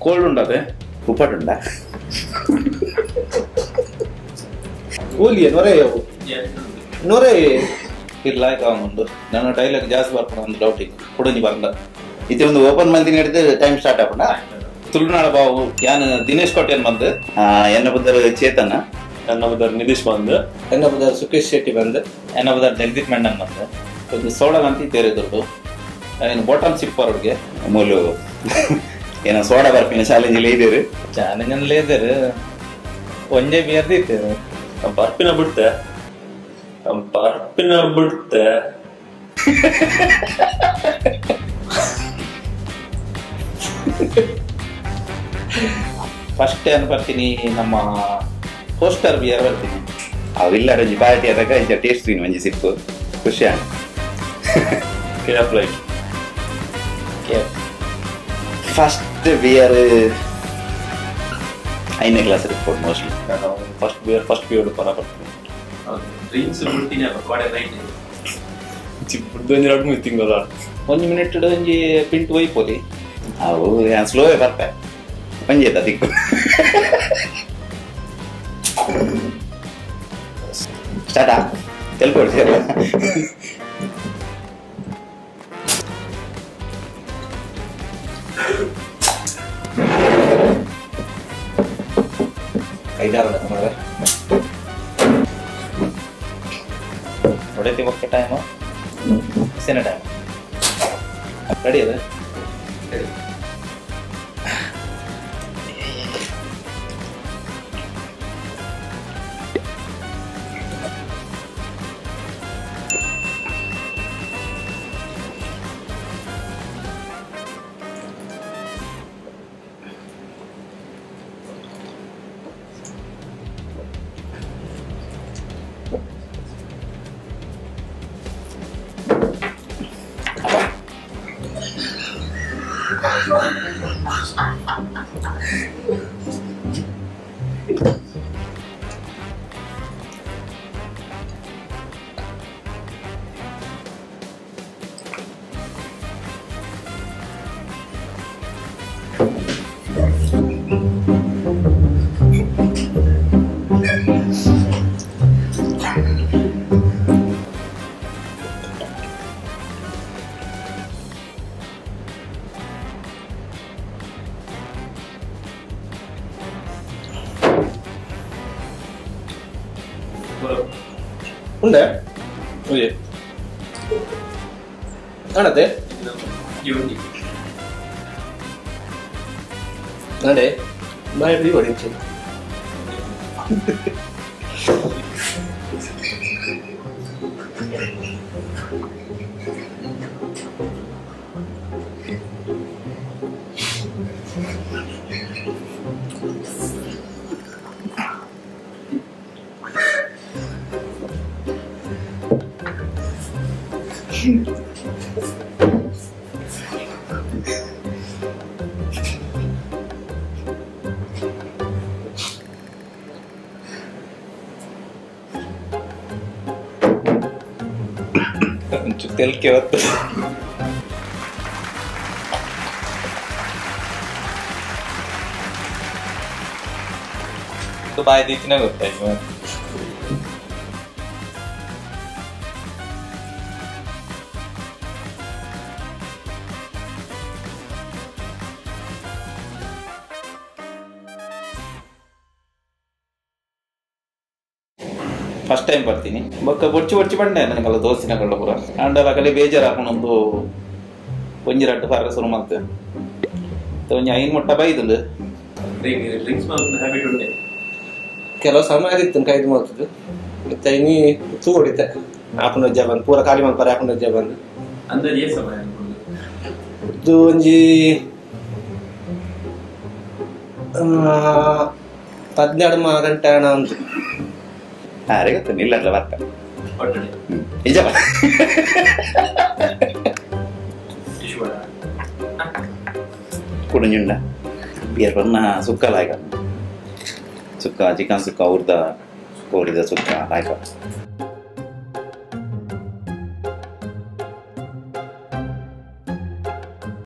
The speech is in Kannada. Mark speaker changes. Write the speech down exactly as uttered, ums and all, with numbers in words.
Speaker 1: ಕೋಲ್ಡ್ ಉಂಡದೆ
Speaker 2: ಉಪ್ಪಟ್ಟು ಉಂಡ
Speaker 3: ಕೂಲಿಯ ನೊರೆ ನೊರೆ
Speaker 1: ಇಲ್ಲ ಕಾಮುಂಡು ನನ್ನ ಡೈಲಾಗ್ ಜಾಸ್ತಿ ಬರ್ಪಡ ಒಂದು ಡೌಟಿಗೆ ಕುಡಂಜಿ ಬಂದ
Speaker 2: ಇದು ಒಂದು ಓಪನ್ ಮಂದಿ ನಡೆದು ಟೈಮ್ ಸ್ಟಾರ್ಟ್ ಆಪುಂಡ
Speaker 1: ತುಳುನಾಡ ಬಾವು ಯಾನ್ ದಿನೇಶ್ ಕೋಟೆನ್ ಬಂದು
Speaker 2: ಎನ್ನ ಬುದ್ಧರು ಚೇತನ
Speaker 4: ನನ್ನ ಬದರ್ ನಿತೀಶ್ ಬಂದು
Speaker 3: ನನ್ನ ಬದಲು ಸುಖೇಶ್ ಶೆಟ್ಟಿ ಬಂದು
Speaker 1: ಎನ್ನ ಬದರ್ ಜಗದೀಪ್ ಮೆಂಡನ್ ಬಂದು ಒಂದು ಸೋಡಲ್ ಅಂತ ತೆರೆದುಂಡು ಏನು ಬಾಟಮ್ ಸಿಪ್ಪರ್ ಅವ್ರಿಗೆ
Speaker 2: ಮೂಲು ಏನೋ ಸೋಡಾ ಬರ್ಪಿನ ಚಾಲೆಂಜ್ ಇದ್ದೀರಿ
Speaker 1: ಚಾಲೆಂಜ್ ಲೇದರು ಒಂದೇ ಬೇರ್ದಿತ್ತು
Speaker 4: ಬರ್ಪಿನ ಬಿಡ್ತೆ ಬರ್ಪಿನ ಬಿಡ್ತೆ
Speaker 1: ಫಸ್ಟ್ ಏನು ಬರ್ತೀನಿ ನಮ್ಮ ಹೋಸ್ಟರ್ ಬಿಯರ್ ಬರ್ತೀನಿ
Speaker 2: ಅವಿಲ್ಲ ರಂಜಿ ಪಾರ್ಟಿ ಆದಾಗ ಇಂಚ ಟೇಸ್ಟ್ ತಿನ್ ಮಂಜಿ ಸಿಪ್ಪು ಖುಷಿ ಆಗ
Speaker 4: ಕೇಪ್ ಲೈಟ್
Speaker 2: ಫಸ್ಟ್ ಬಿಯರ್ ಐದನೇ ಕ್ಲಾಸ್ ಇರ್ಬೋದು mostly
Speaker 4: first beer first beer ಪರ ಬರ್ತೀನಿ
Speaker 5: ಡ್ರಿಂಕ್ಸ್ ಬಿಡ್ತೀನಿ ಬಾಡೆ ನೈಟ್
Speaker 4: ಚಿಪ್ಪುಡ್ದು ಎರಡು ಮೂರು ತಿಂಗಳ
Speaker 1: ಒಂದು ಮಿನಿಟ್ ಒಂಜಿ ಪಿಂಟ್ ಒಯ್ಪೋಲಿ
Speaker 2: ಅವು ಏನು ಸ್ಲೋವೇ ಬರ್ತೆ ಮಂಜಿ ಆಯ್ತಾ ತಿಕ್ಕು ಸ್ಟಾರ್ಟಾ ತೆಲ್ಕೊಡ್ತೀರ
Speaker 3: ಐದಾರು
Speaker 1: ಹೊಡೆತಿ ಓಕೆ ಟೈಮು ಸೇನ ಟೈಮ್ ರೆಡಿ ಅದ
Speaker 3: ಉಂಡೆ ಕಾಣತ್ತೆ ನಡೆ ಬಾಯ್ ಬಿಡಿ ಹೊಡಿಂಚೆ
Speaker 1: ತೆಲ್ಕೆ ಹೊತ್ತು ಬಾಯಿ ದೀತಿನ ಗೊತ್ತಾಯ್ತು ಫಸ್ಟ್ ಟೈಮ್ ಬರ್ತೀನಿ ಬೊಕ್ಕ ಬೊಚ್ಚಿ ಬೊಚ್ಚಿ ಬಂಡೆ ನನಗೆಲ್ಲ ದೋಸ್ತಿನ ಕಳ್ಳ ಪೂರ ಅಂಡಲ ಕಡೆ ಬೇಜಾರು ಹಾಕೊಂಡೊಂದು ಒಂಜಿ ರಟ್ಟು ಪಾರ ಶುರು ಮಾಡ್ತೆ ಒಂಜಿ ಐನ್ ಮೊಟ್ಟ ಬೈದುಂಡು
Speaker 5: ಡ್ರಿಂಕ್ಸ್ ಹ್ಯಾಬಿಟ್ ಉಂಟೆ
Speaker 3: ಕೆಲವು ಸಮಯ ಆದಿತ್ತು ಕೈದು ಮಾಡ್ತಿದ್ದು ಮತ್ತೆ ಇನ್ನೀ ತೂ ಹೊಡಿತೆ ಹಾಕೊಂಡು ಅಜ್ಜ ಬಂದು ಪೂರ ಖಾಲಿ ಮಾಡ್ತಾರೆ ಹಾಕೊಂಡು ಅಜ್ಜ ಬಂದು
Speaker 5: ಅಂದಾಜು ಏ ಸಮಯ
Speaker 3: ಇದು ಒಂಜಿ ಹದಿನೆರಡು ಮಾ ಗಂಟೆ ಹಣ ಉಂಟು
Speaker 2: ಹಾರೆ ಗೊತ್ತು ನಿಲ್ಲಲ್ಲ ಬರ್ತ
Speaker 5: ಒಟ್ಟಣೆ
Speaker 2: ನಿಜ ಕುಡಂಜುಂಡ ಬಿಯರ್ ಬನ್ನ ಸುಕ್ಕ ಲಾಯ್ಕ ಸುಕ್ಕ ಚಿಕನ್ ಸುಕ್ಕ ಉರ್ದ ಕೋರಿದ ಸುಕ್ಕ ಲಾಯ್ಕ